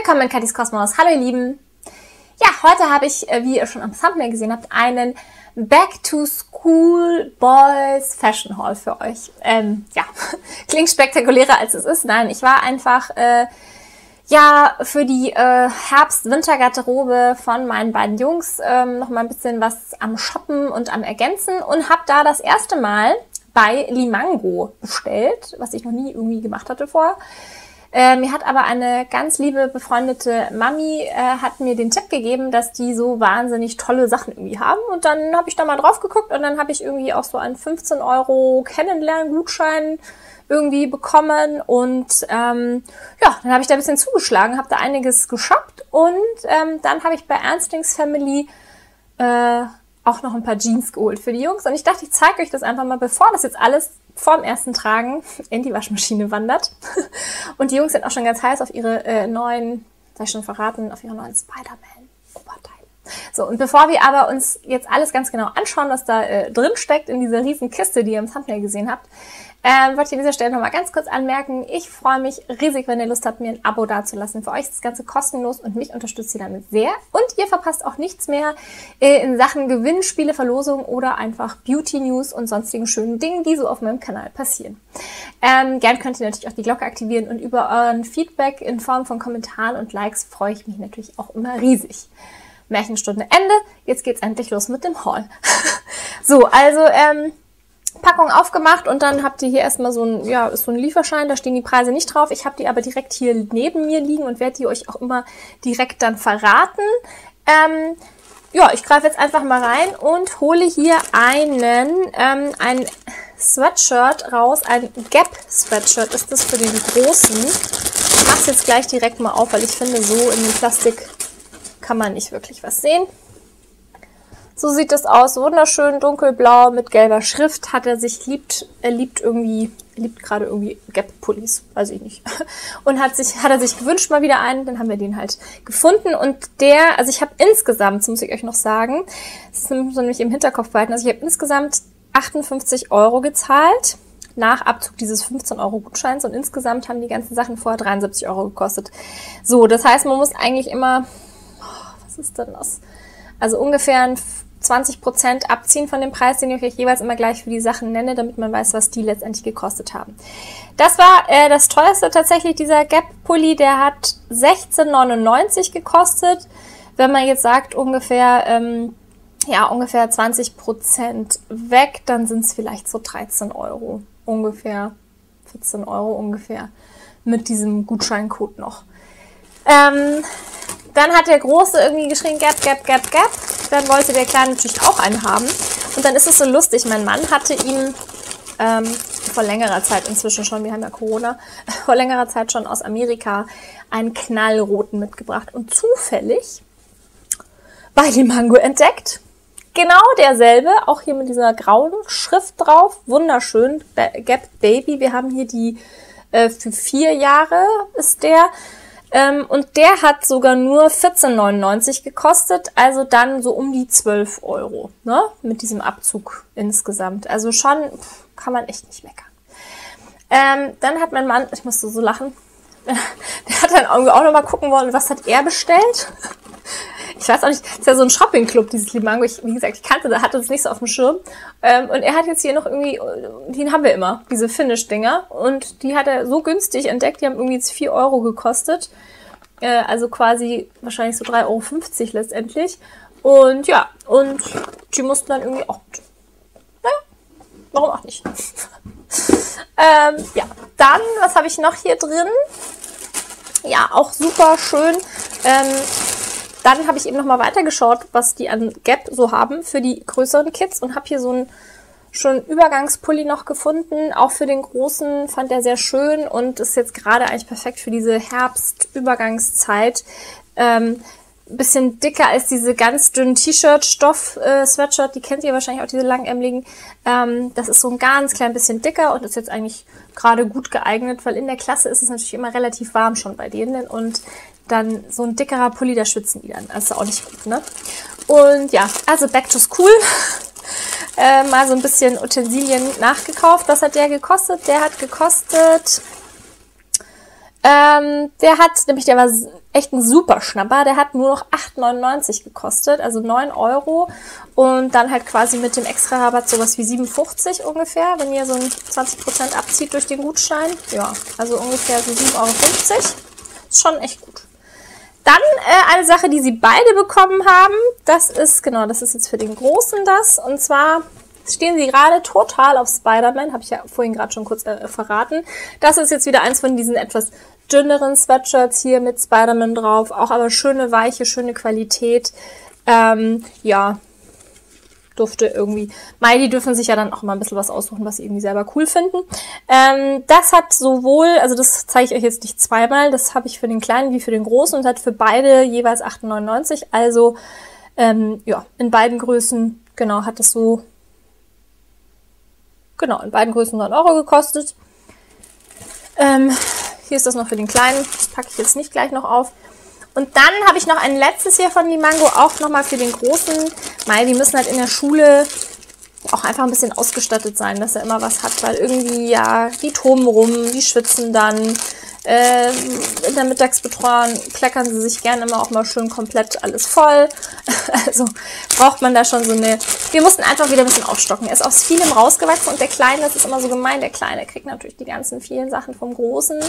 Willkommen in Kathis Kosmos. Hallo ihr Lieben. Ja, heute habe ich, wie ihr schon am Thumbnail gesehen habt, einen Back to School Boys Fashion Haul für euch. Ja, klingt spektakulärer als es ist. Nein, ich war einfach für die Herbst-Winter-Garderobe von meinen beiden Jungs noch mal ein bisschen was am Shoppen und am Ergänzen und habe da das erste Mal bei Limango bestellt, was ich noch nie irgendwie gemacht hatte vorher. Mir hat aber eine ganz liebe, befreundete Mami hat mir den Tipp gegeben, dass die so wahnsinnig tolle Sachen irgendwie haben. Und dann habe ich da mal drauf geguckt und dann habe ich irgendwie auch so einen 15 € Kennenlerngutschein irgendwie bekommen. Und dann habe ich da ein bisschen zugeschlagen, habe da einiges geshoppt. Und dann habe ich bei Ernstings Family auch noch ein paar Jeans geholt für die Jungs. Und ich dachte, ich zeige euch das einfach mal, bevor das jetzt alles vorm ersten Tragen in die Waschmaschine wandert. Und die Jungs sind auch schon ganz heiß auf ihre neuen, soll ich schon verraten, auf ihre neuen Spider-Man-Oberteile. So, und bevor wir aber uns jetzt alles ganz genau anschauen, was da drin steckt in dieser riesen Kiste, die ihr im Thumbnail gesehen habt, wollte ich an dieser Stelle nochmal ganz kurz anmerken, ich freue mich riesig, wenn ihr Lust habt, mir ein Abo dazulassen. Für euch ist das Ganze kostenlos und mich unterstützt ihr damit sehr. Und ihr verpasst auch nichts mehr in Sachen Gewinnspiele, Verlosungen oder einfach Beauty-News und sonstigen schönen Dingen, die so auf meinem Kanal passieren. Gern könnt ihr natürlich auch die Glocke aktivieren und über euren Feedback in Form von Kommentaren und Likes freue ich mich natürlich auch immer riesig. Märchenstunde Ende, jetzt geht's endlich los mit dem Haul. So, also Packung aufgemacht und dann habt ihr hier erstmal so ein, ist so ein Lieferschein, da stehen die Preise nicht drauf. Ich habe die aber direkt hier neben mir liegen und werde die euch auch immer direkt dann verraten. Ich greife jetzt einfach mal rein und hole hier ein Sweatshirt raus, ein Gap-Sweatshirt ist das für den Großen. Ich mache es jetzt gleich direkt mal auf, weil ich finde, so in dem Plastik kann man nicht wirklich was sehen. So sieht es aus, wunderschön dunkelblau mit gelber Schrift. Er liebt gerade irgendwie Gap-Pullis, weiß ich nicht. Und hat er sich gewünscht mal wieder einen, dann haben wir den halt gefunden. Und ich habe insgesamt, das muss ich euch noch sagen, das ist nämlich im Hinterkopf behalten, also ich habe insgesamt 58 € gezahlt, nach Abzug dieses 15 € Gutscheins. Und insgesamt haben die ganzen Sachen vorher 73 € gekostet. So, das heißt, man muss eigentlich immer, was ist denn das? Also ungefähr 20% abziehen von dem Preis, den ich euch jeweils immer gleich für die Sachen nenne, damit man weiß, was die letztendlich gekostet haben. Das war das teuerste tatsächlich, dieser Gap-Pulli, der hat 16,99 € gekostet. Wenn man jetzt sagt, ungefähr 20% weg, dann sind es vielleicht so 13 €, ungefähr 14 € ungefähr, mit diesem Gutscheincode noch. Dann hat der Große irgendwie geschrien, Gap, Gap, Gap, Gap. Dann wollte der Kleine natürlich auch einen haben. Und dann ist es so lustig, mein Mann hatte ihm vor längerer Zeit inzwischen schon, wir haben ja Corona, vor längerer Zeit schon aus Amerika einen knallroten mitgebracht. Und zufällig bei Limango entdeckt, genau derselbe, auch hier mit dieser grauen Schrift drauf, wunderschön, Gap Baby. Wir haben hier die für 4 Jahre ist der. Und der hat sogar nur 14,99 € gekostet, also dann so um die 12 €, ne? Mit diesem Abzug insgesamt. Also schon kann man echt nicht meckern. Dann hat mein Mann, ich musste so lachen, der hat dann irgendwie auch nochmal gucken wollen, was hat er bestellt? Ich weiß auch nicht, das ist ja so ein Shopping-Club, dieses Limango. Wie gesagt, ich hatte das nicht so auf dem Schirm. Und er hat jetzt hier noch irgendwie, die haben wir immer, diese Finish-Dinger. Und die hat er so günstig entdeckt, die haben irgendwie jetzt 4 € gekostet. Also quasi wahrscheinlich so 3,50 € letztendlich. Und ja, und die mussten dann irgendwie auch mit. Naja, warum auch nicht? Dann, was habe ich noch hier drin? Ja, auch super schön. Dann habe ich eben noch mal weitergeschaut, was die an Gap so haben für die größeren Kids und habe hier so einen schon Übergangspulli noch gefunden. Auch für den Großen fand er sehr schön und ist jetzt gerade eigentlich perfekt für diese Herbst-Übergangszeit. Bisschen dicker als diese ganz dünnen T-Shirt-Stoff-Sweatshirt, die kennt ihr wahrscheinlich auch, diese langärmeligen. Das ist so ein ganz klein bisschen dicker und ist jetzt eigentlich gerade gut geeignet, weil in der Klasse ist es natürlich immer relativ warm schon bei denen und dann so ein dickerer Pulli, da schwitzen die dann. Das ist auch nicht gut, ne? Und ja, also Back to School. Mal so ein bisschen Utensilien nachgekauft. Was hat der gekostet? Der hat gekostet, der war echt ein super Schnapper. Der hat nur noch 8,99 gekostet, also 9 Euro. Und dann halt quasi mit dem Extra-Rabatt sowas wie 7,50 ungefähr, wenn ihr so ein 20% abzieht durch den Gutschein. Ja, also ungefähr so 7,50 Euro. Ist schon echt gut. Dann eine Sache, die sie beide bekommen haben, das ist jetzt für den Großen das. Und zwar stehen sie gerade total auf Spider-Man, habe ich ja vorhin gerade schon kurz verraten. Das ist jetzt wieder eins von diesen etwas dünneren Sweatshirts hier mit Spider-Man drauf. Auch aber schöne, weiche, schöne Qualität. Ja, durfte irgendwie. Die dürfen sich ja dann auch mal ein bisschen was aussuchen, was sie irgendwie selber cool finden. Das hat sowohl, also das zeige ich euch jetzt nicht zweimal, das habe ich für den Kleinen wie für den Großen und hat für beide jeweils 8,99. Also, ja, in beiden Größen, genau, hat es so, genau, in beiden Größen 9 Euro gekostet. Hier ist das noch für den Kleinen, das packe ich jetzt nicht gleich noch auf. Und dann habe ich noch ein letztes hier von Limango, auch nochmal für den Großen. Die müssen halt in der Schule auch einfach ein bisschen ausgestattet sein, dass er immer was hat, weil irgendwie, ja, die toben rum, die schwitzen dann. In der Mittagsbetreuung kleckern sie sich gerne immer auch mal schön komplett alles voll. Also braucht man da schon so eine... Wir mussten einfach wieder ein bisschen aufstocken. Er ist aus vielem rausgewachsen und der Kleine, das ist immer so gemein, der Kleine kriegt natürlich die ganzen vielen Sachen vom Großen.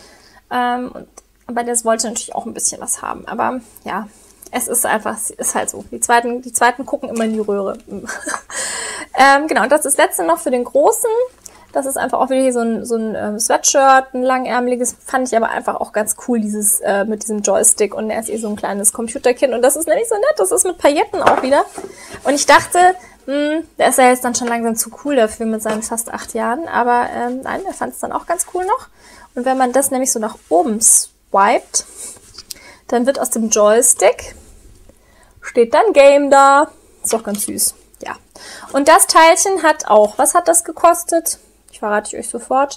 Aber das wollte natürlich auch ein bisschen was haben. Aber ja, es ist einfach, es ist halt so. Die zweiten gucken immer in die Röhre. Genau, und das ist das letzte noch für den Großen. Das ist einfach auch wieder hier so ein Sweatshirt, ein langärmeliges. Fand ich aber einfach auch ganz cool, dieses mit diesem Joystick. Und er ist so ein kleines Computerkind. Und das ist nämlich so nett. Das ist mit Pailletten auch wieder. Und ich dachte, der ist ja jetzt dann schon langsam zu cool dafür mit seinen fast 8 Jahren. Aber nein, er fand es dann auch ganz cool noch. Und wenn man das nämlich so nach oben swiped, dann wird aus dem Joystick, steht dann Game da. Ist doch ganz süß. Ja. Und das Teilchen hat auch, was hat das gekostet? Ich verrate euch sofort.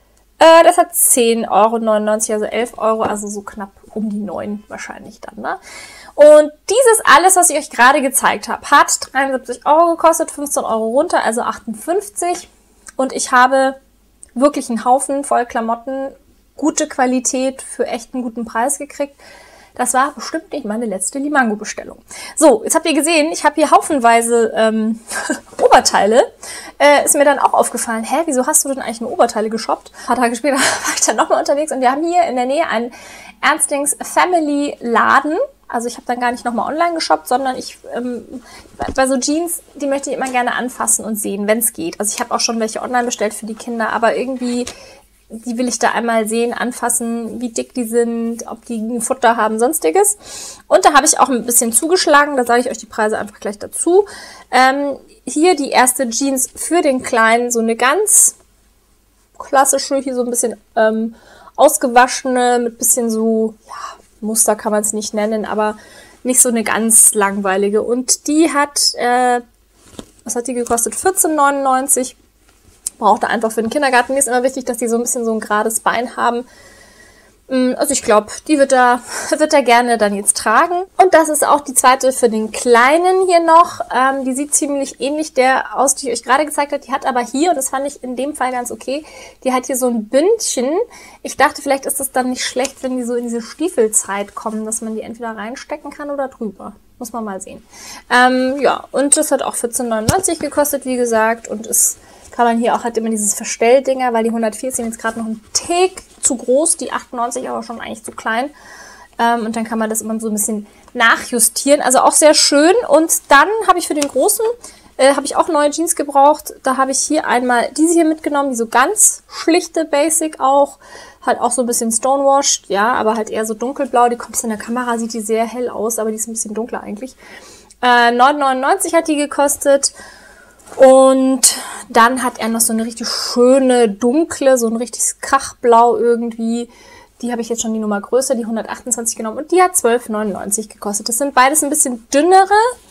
Das hat 10,99 Euro, also 11 Euro, also so knapp um die 9 wahrscheinlich dann, ne? Und dieses alles, was ich euch gerade gezeigt habe, hat 73 Euro gekostet, 15 Euro runter, also 58. Und ich habe wirklich einen Haufen voll Klamotten, gute Qualität für echt einen guten Preis gekriegt. Das war bestimmt nicht meine letzte Limango-Bestellung. So, jetzt habt ihr gesehen, ich habe hier haufenweise Oberteile. Ist mir dann auch aufgefallen, wieso hast du denn eigentlich nur Oberteile geshoppt? Ein paar Tage später war ich dann nochmal unterwegs und wir haben hier in der Nähe einen Ernstings Family Laden. Also ich habe dann gar nicht nochmal online geshoppt, sondern bei so Jeans, die möchte ich immer gerne anfassen und sehen, wenn es geht. Also ich habe auch schon welche online bestellt für die Kinder, aber irgendwie... Die will ich da einmal sehen, anfassen, wie dick die sind, ob die ein Futter haben, sonstiges. Und da habe ich auch ein bisschen zugeschlagen, da sage ich euch die Preise einfach gleich dazu. Hier die erste Jeans für den Kleinen, so eine ganz klassische, hier so ein bisschen ausgewaschene, mit bisschen so, ja, Muster kann man es nicht nennen, aber nicht so eine ganz langweilige. Und die hat, was hat die gekostet? 14,99 €. Braucht er einfach für den Kindergarten. Mir ist immer wichtig, dass die so ein bisschen so ein gerades Bein haben. Also ich glaube, die wird er gerne dann jetzt tragen. Und das ist auch die zweite für den Kleinen hier noch. Die sieht ziemlich ähnlich der aus, die ich euch gerade gezeigt habe. Die hat aber hier, und das fand ich in dem Fall ganz okay, die hat hier so ein Bündchen. Ich dachte, vielleicht ist das dann nicht schlecht, wenn die so in diese Stiefelzeit kommen, dass man die entweder reinstecken kann oder drüber. Muss man mal sehen. Ja, und das hat auch 14,99 € gekostet, wie gesagt. Und es kann man hier auch halt immer dieses Verstelldinger, weil die 140 sind jetzt gerade noch ein Tick zu groß, die 98 aber schon eigentlich zu klein. Und dann kann man das immer so ein bisschen nachjustieren. Also auch sehr schön. Und dann habe ich für den Großen, habe ich auch neue Jeans gebraucht. Da habe ich hier einmal diese hier mitgenommen, die so ganz schlichte Basic auch. Halt auch so ein bisschen stonewashed, ja, aber halt eher so dunkelblau. Die kommt in der Kamera, sieht die sehr hell aus, aber die ist ein bisschen dunkler eigentlich. 9,99 € hat die gekostet. Und dann hat er noch so eine richtig schöne, dunkle, so ein richtiges Krachblau irgendwie. Die habe ich jetzt schon die Nummer größer, die 128 genommen. Und die hat 12,99 € gekostet. Das sind beides ein bisschen dünnere.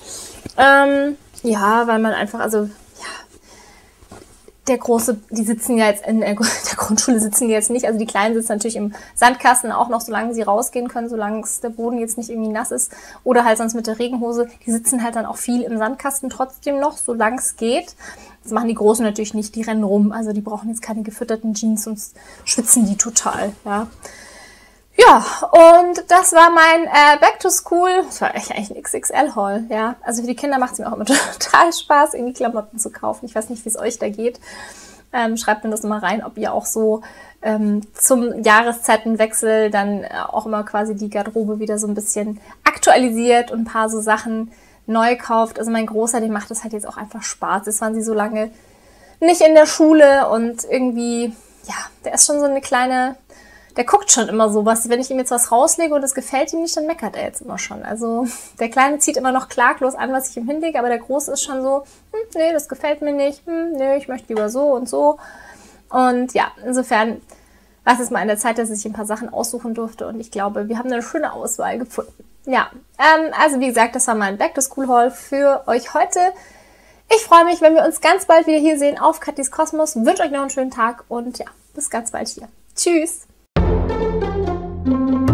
Ja, weil man einfach, also, ja, der Große, die sitzen ja jetzt in der Grundschule sitzen die jetzt nicht. Also die Kleinen sitzen natürlich im Sandkasten auch noch, solange sie rausgehen können, solange der Boden jetzt nicht irgendwie nass ist. Oder halt sonst mit der Regenhose. Die sitzen halt dann auch viel im Sandkasten trotzdem noch, solange es geht. Das machen die Großen natürlich nicht, die rennen rum. Also die brauchen jetzt keine gefütterten Jeans, sonst schwitzen die total, ja. Ja, und das war mein Back to School. Das war echt eigentlich ein XXL-Haul, ja. Also für die Kinder macht es mir auch immer total Spaß, irgendwie Klamotten zu kaufen. Ich weiß nicht, wie es euch da geht. Schreibt mir das mal rein, ob ihr auch so zum Jahreszeitenwechsel dann auch immer quasi die Garderobe wieder so ein bisschen aktualisiert und ein paar so Sachen neu kauft. Also mein Großer, dem macht das halt jetzt auch einfach Spaß. Jetzt waren sie so lange nicht in der Schule und irgendwie, ja, der ist schon so eine kleine, der guckt schon immer sowas. Wenn ich ihm jetzt was rauslege und es gefällt ihm nicht, dann meckert er jetzt immer schon. Also der Kleine zieht immer noch klaglos an, was ich ihm hinlege, aber der Große ist schon so, nee, das gefällt mir nicht, nee, ich möchte lieber so und so. Und ja, insofern war es jetzt mal an der Zeit, dass ich ein paar Sachen aussuchen durfte und ich glaube, wir haben eine schöne Auswahl gefunden. Ja, also wie gesagt, das war mein Back-to-School-Haul für euch heute. Ich freue mich, wenn wir uns ganz bald wieder hier sehen auf Kathis Kosmos. Wünsche euch noch einen schönen Tag und ja, bis ganz bald hier. Tschüss!